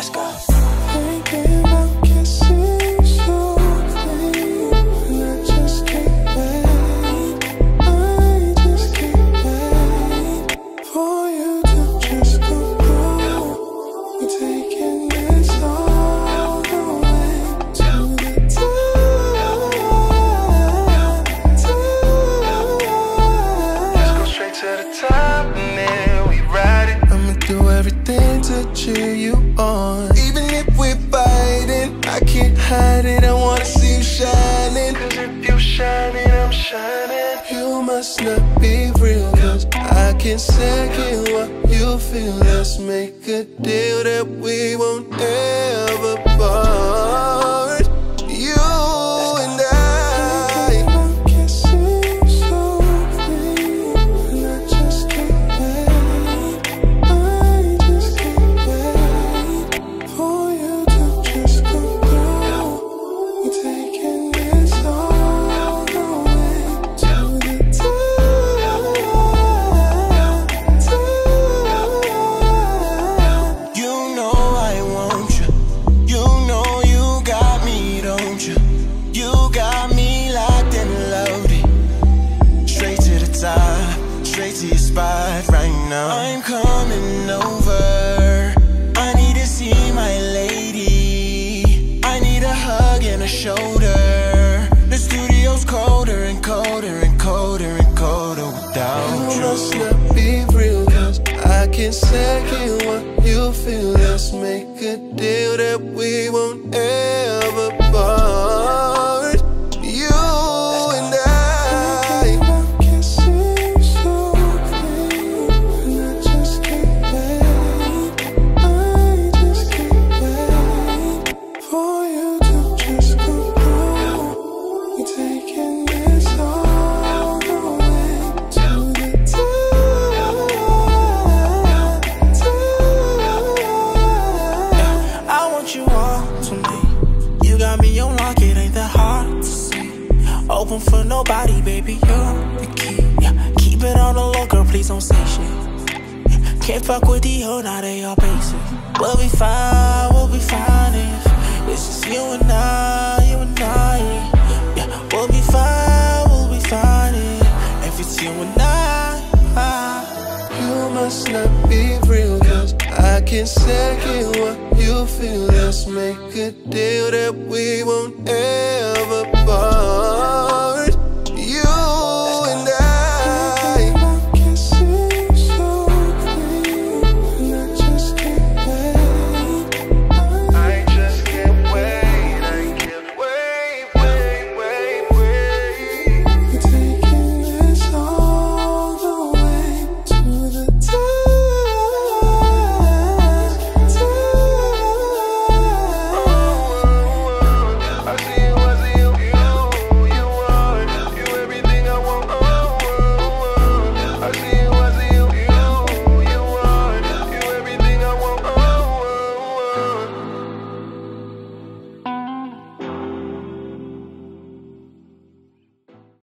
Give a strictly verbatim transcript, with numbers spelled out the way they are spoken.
Let's go. Thinking about kissing softly, and I just can't wait. I just can't wait for you to just come through. We're taking this all the way to the top. Let's go straight to the top and then we ride it. I'ma do everything to cheer you on. Even if we're fighting, I can't hide it. I wanna see you shining. Cause if you shining, I'm shining. You must not be real, cause I can't second what you feel. Let's make a deal that we won't ever part. You and I. I'm coming over. I need to see my lady. I need a hug and a shoulder. The studio's colder and colder and colder and colder without you. You must not be real, cause I can't second what you feel. Let's make a deal that we won't ever part. You and I. Open for nobody, baby, you're the key. Yeah, keep it on the low, girl, please don't say shit. Can't fuck with the hoe, now they all basic. We'll be fine, we'll be fine if it's just you and I, you and I. Yeah, we'll be fine, we'll be fine if it's you and I. You must not be real, cause I can't second what you feel. Let's make a deal that we won't ever